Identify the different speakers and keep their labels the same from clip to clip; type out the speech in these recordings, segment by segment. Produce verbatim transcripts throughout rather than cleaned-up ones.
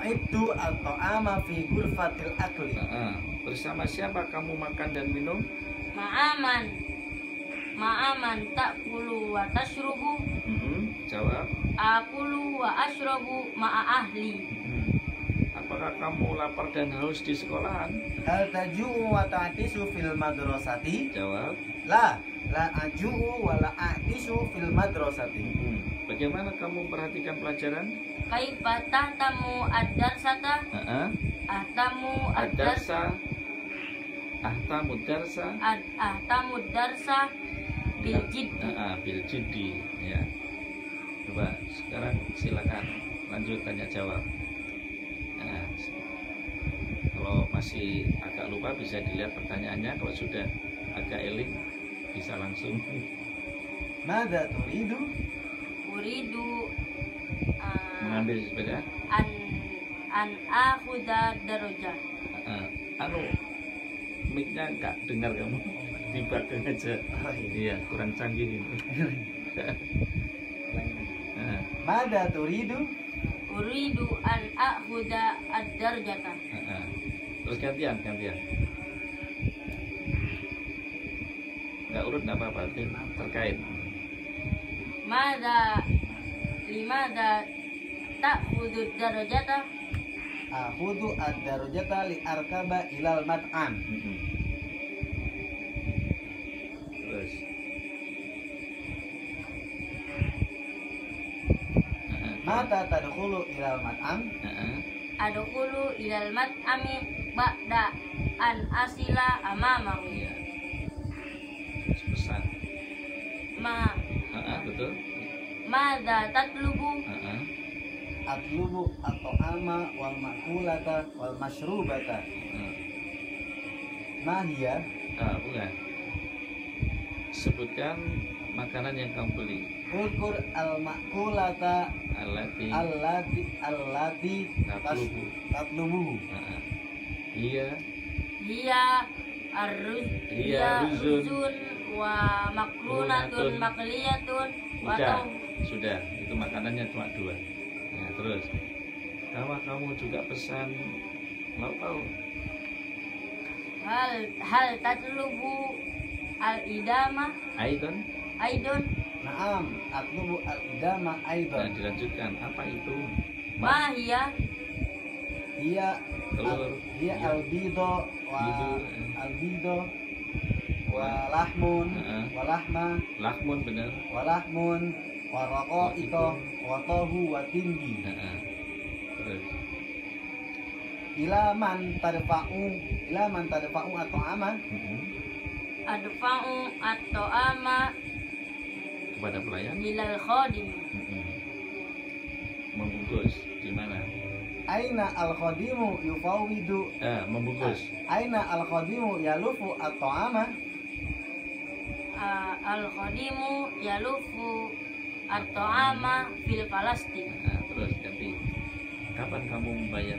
Speaker 1: tu'iddu at-ta'ama fi ghurfatil akli.
Speaker 2: Nah, bersama siapa kamu makan dan minum?
Speaker 3: Ma'aman Ma'aman ta'kulu wa tashrubu.
Speaker 2: Hmm, jawab.
Speaker 3: Akulu wa ashrabu ma'a ahli.
Speaker 2: Hmm. Apakah kamu lapar dan haus di sekolahan?
Speaker 1: Hal taju'u wa ta'tisu fil madrasati?
Speaker 2: Jawab.
Speaker 1: La, la aju'u wa la a'tisu fil madrasati.
Speaker 2: Hmm. Bagaimana kamu perhatikan pelajaran?
Speaker 3: Kaifa tahtamu ad-darsata?
Speaker 2: Heeh.
Speaker 3: Ahtamu ad-darsa.
Speaker 2: Ad-darsa. Ahtamu darsa.
Speaker 3: Ad ahtamu darsa bil jiddi.
Speaker 2: Heeh, bil jiddi. Ya. Coba sekarang silakan lanjut tanya jawab. Nah, kalau masih agak lupa bisa dilihat pertanyaannya. Kalau sudah agak eling bisa langsung.
Speaker 1: Mada turidu?
Speaker 3: Uridu uh,
Speaker 2: Mengambil sepeda.
Speaker 3: an an akhuda darajah.
Speaker 2: Uh, anu mic-nya nggak dengar kamu di belakang aja.
Speaker 1: Oh,
Speaker 2: Iya, kurang canggih ini. uh,
Speaker 1: Mada turidu?
Speaker 3: Uridu an akhuda ad-darjata.
Speaker 2: uh, uh. Terus gantian, gantian. Nggak urut nggak apa-apa, terkait.
Speaker 3: Mada limada ta'khudud darajata?
Speaker 1: Akhudu ad-darajata li arkaba ilal mat'am.
Speaker 2: Mm-mm. Terus. Uh-uh.
Speaker 1: Mata tadkhulu ilal mat'am?
Speaker 2: Uh-uh.
Speaker 3: Adkhulu ilal mat'ami ba'da an asila amamahu.
Speaker 2: Iya. Terus pesan.
Speaker 3: Ma
Speaker 2: Uh-uh, betul.
Speaker 3: Mada tatlubu?
Speaker 2: Uh-uh.
Speaker 1: Atlubu at-ta'ama wal ma'kulata wal masyrubata.
Speaker 2: Uh.
Speaker 1: Mahia?
Speaker 2: Ah, bukan. Sebutkan makanan yang kamu beli.
Speaker 1: Ukur al-ma'kulata
Speaker 2: Allati
Speaker 1: allati allati
Speaker 2: Tatlubu.
Speaker 1: tatlubu.
Speaker 2: uh-uh. Iya.
Speaker 3: Hiya arruz
Speaker 2: Hiya ruzun.
Speaker 3: ruzun wa makrunatun
Speaker 2: Makrunatun.
Speaker 3: makliyatun wa
Speaker 2: Udah,
Speaker 3: taw-
Speaker 2: sudah. Itu makanannya cuma dua. Nah, terus. Kamu kamu juga pesan lauk pauk.
Speaker 3: hal hal tatlubu al idama
Speaker 2: Aidon.
Speaker 3: aidon
Speaker 1: Naam, atlubu al-idama
Speaker 2: Nah,
Speaker 1: aidan.
Speaker 2: dilanjutkan. Apa itu?
Speaker 3: ma hiya
Speaker 1: Hiya
Speaker 2: Telur.
Speaker 1: al, hiya
Speaker 2: Iya.
Speaker 1: al-bido wa
Speaker 2: Bido.
Speaker 1: al-bido wa lahmun
Speaker 2: Heeh.
Speaker 1: wa lahma
Speaker 2: Lahmun bener.
Speaker 1: wa lahmun wa raqa'iqa wa tahu wa tindi.
Speaker 2: Heeh. Terus.
Speaker 1: Ila man tadfa'u ila man tadfa'u at-ta'ama?
Speaker 2: Mm-mm.
Speaker 3: adfa'u at-ta'ama
Speaker 2: Kepada pelayan.
Speaker 3: ilal khadim.
Speaker 2: Mm-mm. Membungkus di mana?
Speaker 1: Aina al-khadimu yufawidu
Speaker 2: Eh, membungkus.
Speaker 1: Aina al-khadimu yalufu at-ta'ama?
Speaker 3: Ah, al khadimu yalufu at-ta'ama fil falastin.
Speaker 2: Nah, terus ganti. Kapan kamu membayar?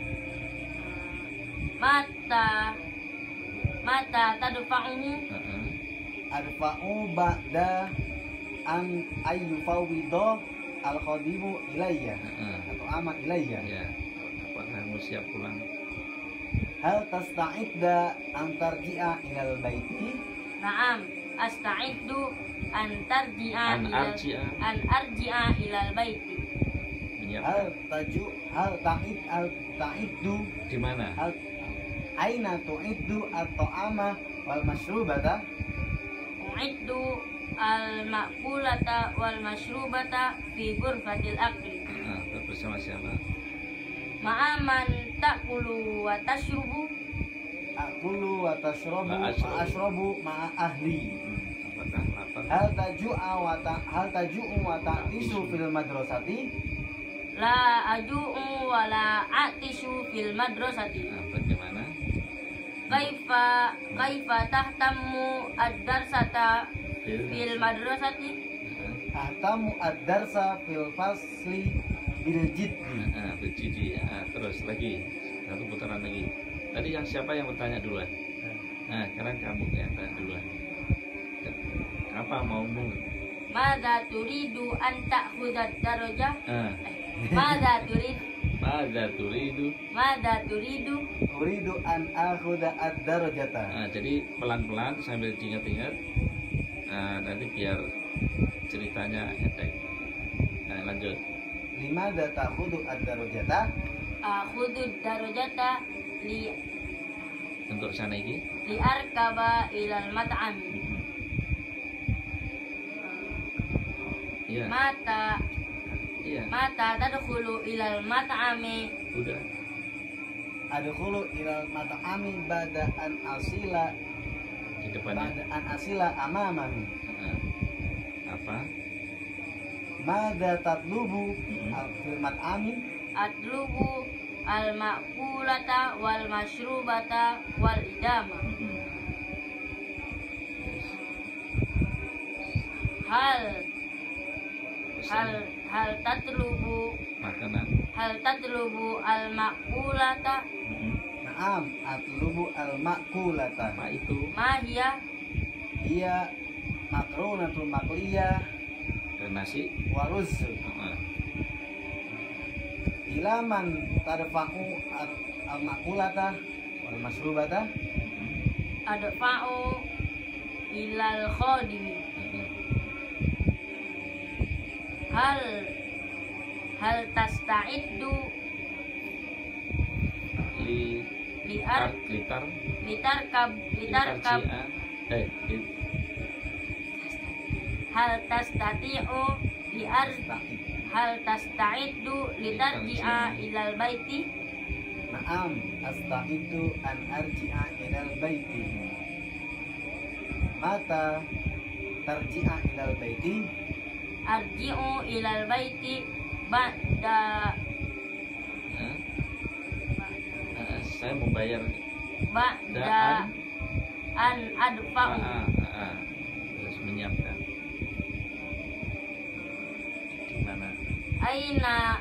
Speaker 3: Mata mata tadfa'uhu?
Speaker 2: Heeh.
Speaker 1: Adfa'u ba'da an ayyufawidu al-khadimu ilayya
Speaker 2: Heeh.
Speaker 1: atau ama ilayya.
Speaker 2: Ya. Apakah kamu siap pulang?
Speaker 1: Hal tasta'idda an tarji'a ilal baiti?
Speaker 3: Naam, asta'iddu an tarji'a
Speaker 2: An
Speaker 3: ilal
Speaker 2: arji'a.
Speaker 3: an arji'a ilal baiti.
Speaker 2: Menyiapkan.
Speaker 1: Hal taju hal ta'id al ta'iddu
Speaker 2: Di mana?
Speaker 1: hal aina tu'iddu at-ta'ama wal masyrubata?
Speaker 3: U'iddu al ma'kulata wal masyrubata fi ghurfatil akli.
Speaker 2: Nah, bersama siapa?
Speaker 3: Ma'aman ta'kulu wa tashrubu?
Speaker 1: Aqulu wa tashrabu
Speaker 2: Ma ashrabu.
Speaker 1: wa ashrabu ma'a ahli.
Speaker 2: Hmm, apakah lapar?
Speaker 1: Hal taju'a wa ta hal taju'u wa ta'tisu fil madrasati?
Speaker 3: La aju'u wa la a'tishu fil madrasati.
Speaker 2: Nah, bagaimana?
Speaker 3: Kaifa kaifa tahtammu ad-darsata
Speaker 2: Fil.
Speaker 3: fil madrasati?
Speaker 2: Heeh.
Speaker 1: Ahtamu ad-darsa fil fasli bil jiddi.
Speaker 2: Nah, berjidi. Nah, terus lagi satu putaran lagi. Tadi yang siapa yang bertanya duluan? Nah, sekarang kamu yang tanya duluan. Apa maumu?
Speaker 3: Mada turidu an ta'khudha darajah?
Speaker 2: Nah,
Speaker 3: Mada turid
Speaker 2: Mada turidu.
Speaker 3: Mada turidu.
Speaker 1: Uridu an akhudha ad-darajata.
Speaker 2: Nah, jadi pelan-pelan sambil diingat-ingat. Nah, nanti biar ceritanya enteng. Nah, lanjut.
Speaker 1: Limadha ta'khudhu ad-darajata?
Speaker 3: Akhudud darajata li
Speaker 2: Untuk sana ini.
Speaker 3: li arkaba ilal mat'am.
Speaker 2: Iya.
Speaker 3: Mata
Speaker 2: Iya.
Speaker 3: mata tadkhulu ilal mat'ami.
Speaker 2: Udah.
Speaker 1: Adkhulu ilal mat'ami ba'da an asila
Speaker 2: Di depannya.
Speaker 1: ba'da an asila amamami.
Speaker 2: Nah, apa?
Speaker 1: Madha tatlubu
Speaker 2: Mm-mm.
Speaker 1: fil mat'ami?
Speaker 3: Atlubu al ma'kulata wal masyrubata wal idama.
Speaker 2: Mm-mm. Yes.
Speaker 3: Hal
Speaker 2: Pesan
Speaker 3: hal hal tatlubu
Speaker 2: makanan.
Speaker 3: hal tatlubu al ma'kulata
Speaker 2: Mm-mm.
Speaker 1: Naam, atlubu al-ma'kulata.
Speaker 2: Apa itu?
Speaker 3: ma hiya
Speaker 1: Iya makrunatul makliyah
Speaker 2: Dan nasi.
Speaker 1: wa ruzz.
Speaker 2: Heeh.
Speaker 1: Ilaman tadfa'u at- al-makulata wal masrubata?
Speaker 2: Mm-mm.
Speaker 3: adfa'u ilal khadimi.
Speaker 2: Mm-mm.
Speaker 3: Hal hal tasta'iddu
Speaker 2: Li
Speaker 3: li
Speaker 2: tar
Speaker 3: ar
Speaker 2: litar
Speaker 3: litarkab litarkab
Speaker 2: litarji'a. Eh, li-
Speaker 3: hal tastati'u li ar
Speaker 1: Ta'id.
Speaker 3: hal tasta'iddu litarji'a ilal baiti.
Speaker 1: Naam, asta'idu an arji'a ilal baiti. Mata tarji'a ilal baiti?
Speaker 3: Arji'u ilal baiti ba'da
Speaker 2: Hah? Ah, saya mau bayar.
Speaker 3: ba'da an adfa'u
Speaker 2: Ah, ah, ah. Terus menyiapkan. Di mana?
Speaker 3: aina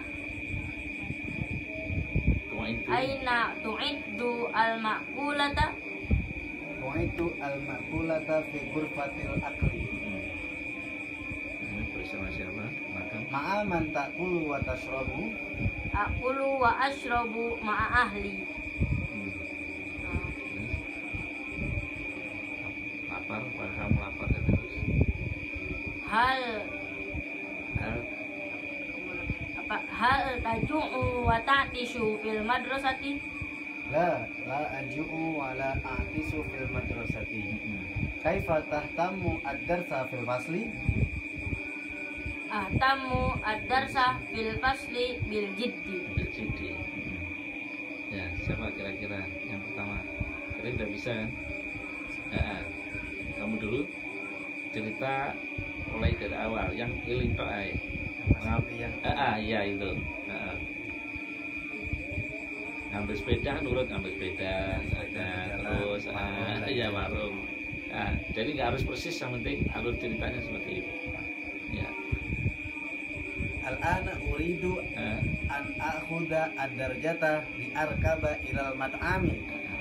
Speaker 2: Cuma itu.
Speaker 3: aina tu'iddu al ma'kulata
Speaker 1: Waitu al-makulata fi ghurfatil akli.
Speaker 2: Hmm. Ini bersama siapa? Makan.
Speaker 1: Ma'aman ta'kulu wa tashrabu?
Speaker 3: aqulu wa ashrabu ma'a ahli.
Speaker 2: Hmm. Terus? Lapar, pada kamu lapar ya terus.
Speaker 3: Hal
Speaker 2: Hal
Speaker 3: apa hal taju'u wa ta'tishu fil madrasati.
Speaker 1: La, la aju'u wa la a'tisu fil madrasati.
Speaker 2: hmm.
Speaker 1: Kaifa tahtamu ad-darsa fil fasli?
Speaker 3: Ahtamu ad-darsa fil fasli bil jiddi.
Speaker 2: Berjudi. Hmm. Ya, siapa kira-kira yang pertama? Kalian udah bisa kan? Ah, ah. Kamu dulu cerita mulai dari awal yang iling tok ae.
Speaker 1: Sampai yang
Speaker 2: Ah, ah, iya itu. Ah, ah. Ngambil sepeda nurut ngambil sepeda, ada terus ah, ya warung. Nah, jadi nggak harus persis, yang penting alur ceritanya seperti itu. Ya.
Speaker 1: Al-ana uridu
Speaker 2: Ah,
Speaker 1: an akhudha ad-darjata li arkaba ilal mat'ami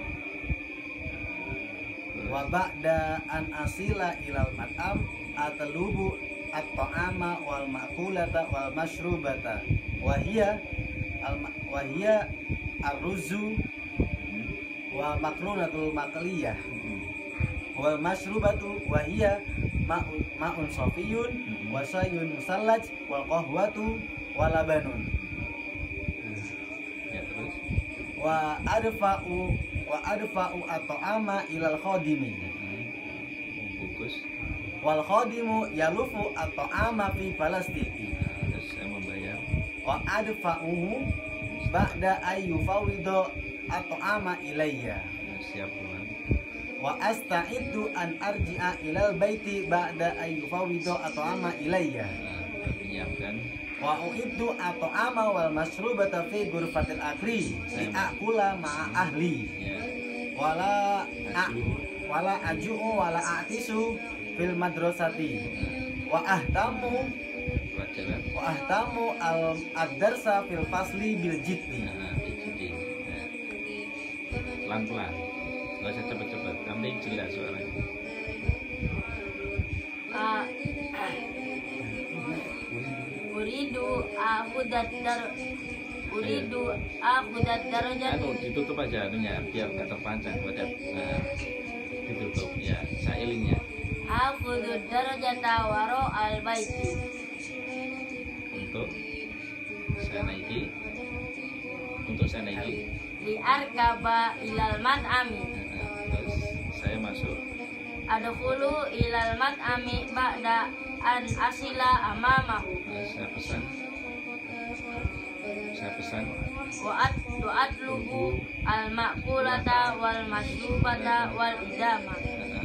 Speaker 1: wa ba'da an asila ilal mat'am atlubu at-ta'ama wal ma'kulata wal mashrubata wa hiya al wa hiya ar-ruzu
Speaker 2: hmm,
Speaker 1: wa makrunatul makliyah
Speaker 2: hmm,
Speaker 1: wal mashrubatu wa hiya ma'un ma'un safiyun wa sayun musallaj wal qahwatu wa labanun
Speaker 2: ya terus.
Speaker 1: wa adfa'u wa adfa'u at-ta'ama ilal khadimi
Speaker 2: Hmm, bungkus.
Speaker 1: wal khadimu yalufu at-ta'ama fi falastiki
Speaker 2: Nah, terus saya membayar.
Speaker 1: wa adfa'uhu ba'da ayyufawidho at-ta'ama ilayya
Speaker 2: Nah, siap pulang.
Speaker 1: wa asta'iddu an arji'a ilal baiti ba'da ayyufawidho at-ta'ama ilayya
Speaker 2: Nah, menyiapkan.
Speaker 1: wa uiddu at-ta'ama wal mashrubata fi ghurfatil akli li akula ma'a ahli
Speaker 2: Ya.
Speaker 1: wala a,
Speaker 2: Aju.
Speaker 1: wala aju'u wala a'tisu fil madrasati wa ahtamu
Speaker 2: Pelajaran.
Speaker 1: wa ahtamu al ad-darsa fil fasli bil jiddi
Speaker 2: Nah, jadi nah, pelan-pelan, nggak usah cepet-cepet, yang penting jelas suaranya.
Speaker 3: Ah, uridu akhudad dar uridu akhudat
Speaker 2: anu
Speaker 3: darajati.
Speaker 2: ditutup aja anunya biar nggak terpanjang pada nah, ditutup ya sailingnya
Speaker 3: Akhudud darajata waro al baiti.
Speaker 2: untuk saya naiki untuk saya naiki
Speaker 3: Li arkaba ilal mat'ami.
Speaker 2: nah, terus saya masuk
Speaker 3: Adkhulu ilal mat'ami ba'da an asila amamahu.
Speaker 2: nah, saya pesan saya pesan
Speaker 3: Wa at wa atlubu al ma'kulata wal mashrubata wal idama.
Speaker 2: nah,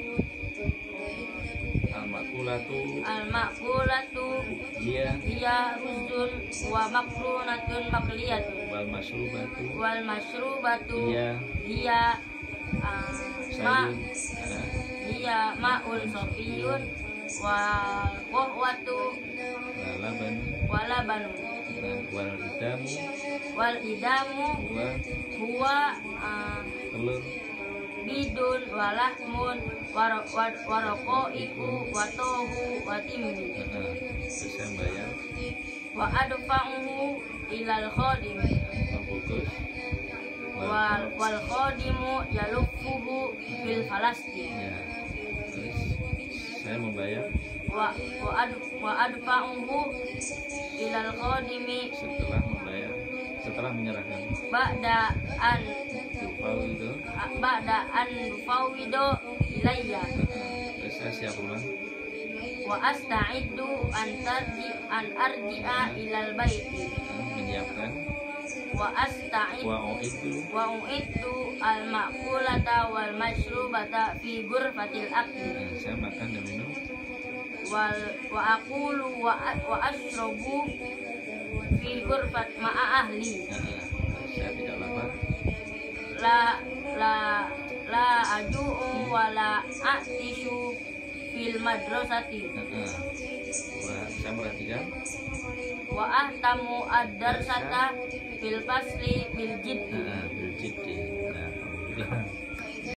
Speaker 2: al-makulatu
Speaker 3: Al ma'kulatu
Speaker 2: dia
Speaker 3: hiya ruzun wa makrunatun makliyatun.
Speaker 2: wal masrubatu
Speaker 3: Wal mashrubatu
Speaker 2: dia
Speaker 3: hiya ah, ma
Speaker 2: sayur nah,
Speaker 3: hiya ma'ul sofiyun wa wahwatu
Speaker 2: laban
Speaker 3: walabanu.
Speaker 2: nah, wal idamu
Speaker 3: Wal idamu
Speaker 2: dua
Speaker 3: huwa ah,
Speaker 2: telur
Speaker 3: bidun walahmun waroko iku watohu watimni.
Speaker 2: nah, terus saya bayar
Speaker 3: Wa adfa'uhu ilal khodim
Speaker 2: membungkus
Speaker 3: wal wal khodimu yaluffuhu bil falasti.
Speaker 2: ya terus saya membayar
Speaker 3: Wa wa ad wa adfa'uhu ilal khodimi
Speaker 2: setelah membayar setelah menyerahkan
Speaker 3: ba'da an
Speaker 2: Dufau itu
Speaker 3: ba'da an fawido ilayya
Speaker 2: terus saya siap pulang
Speaker 3: wa asta'iddu an tarji an arji'a ilal baiti
Speaker 2: nah, menyiapkan
Speaker 3: wa asta'id
Speaker 2: wa itu
Speaker 3: wa uiddu al ma'kulata wal mashrubata fi ghurfatil akli
Speaker 2: nah, saya makan dan minum
Speaker 3: wal wa aqulu wa wa ashrabu fi ghurfat ma'a ahli.
Speaker 2: nah, terus saya tidak lapar
Speaker 3: La la la aju'u wa la a'tishu fil madrasati
Speaker 2: nah, nah. Wah, saya perhatikan
Speaker 3: wa ahtamu ad-darsata fil fasli bil jiddi.
Speaker 2: nah, berjidi nah, alhamdulillah